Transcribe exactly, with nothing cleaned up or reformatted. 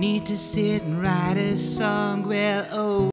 need to sit and write a song. Well, oh.